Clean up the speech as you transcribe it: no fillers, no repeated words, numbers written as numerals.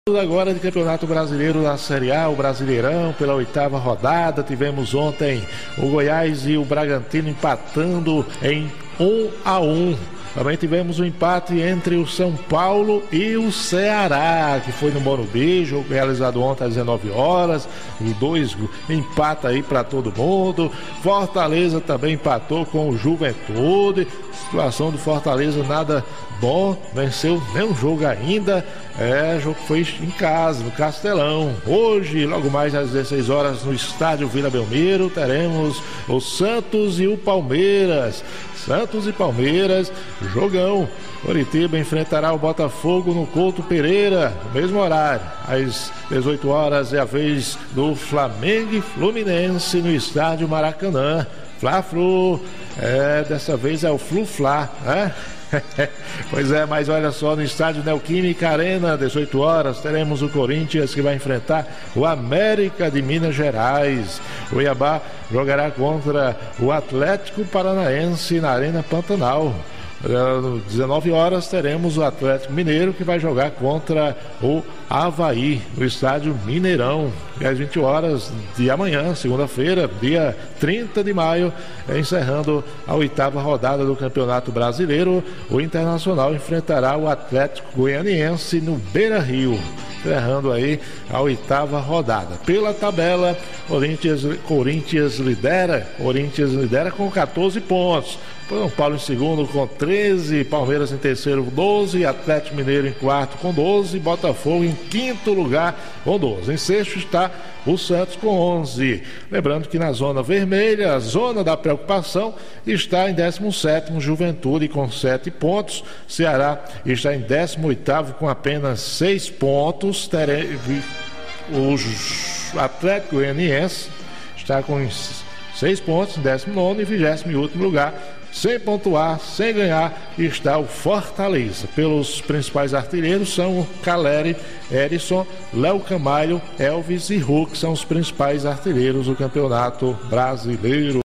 Agora de Campeonato Brasileiro da Série A, o Brasileirão, pela 8ª rodada. Tivemos ontem o Goiás e o Bragantino empatando em 1-1. Também tivemos um empate entre o São Paulo e o Ceará, que foi no Morumbi, jogo realizado ontem às 19 horas. Os dois empata aí para todo mundo. Fortaleza também empatou com o Juventude. Situação do Fortaleza nada bom, venceu nenhum jogo ainda. O jogo foi em casa, no Castelão. Hoje, logo mais às 16 horas, no estádio Vila Belmiro, teremos o Santos e o Palmeiras. Santos e Palmeiras, jogão. Coritiba enfrentará o Botafogo no Couto Pereira, no mesmo horário. Às 18 horas é a vez do Flamengo e Fluminense no estádio Maracanã. Fla-Flu, dessa vez é o Flu-Fla, né? Pois é, mas olha só, no estádio Neoquímica Arena, 18 horas, teremos o Corinthians que vai enfrentar o América de Minas Gerais. O Cuiabá jogará contra o Atlético Paranaense na Arena Pantanal. 19 horas teremos o Atlético Mineiro que vai jogar contra o Avaí no estádio Mineirão. E às 20 horas de amanhã, segunda-feira, dia 30 de maio, encerrando a 8ª rodada do Campeonato Brasileiro, o Internacional enfrentará o Atlético Goianiense no Beira-Rio, encerrando aí a 8ª rodada. Pela tabela, Corinthians lidera com 14 pontos. São Paulo em segundo com 13, Palmeiras em terceiro com 12, Atlético Mineiro em quarto com 12, Botafogo em quinto lugar com 12. Em sexto está o Santos com 11. Lembrando que na zona vermelha, a zona da preocupação, está em 17º Juventude com 7 pontos. Ceará está em 18º com apenas 6 pontos. O Atlético Goianiense está com 6 pontos em 19º e 20º lugar. Sem pontuar, sem ganhar, está o Fortaleza. Pelos principais artilheiros são o Caleri, Erisson, Léo Camalho, Elvis e Hulk, são os principais artilheiros do Campeonato Brasileiro.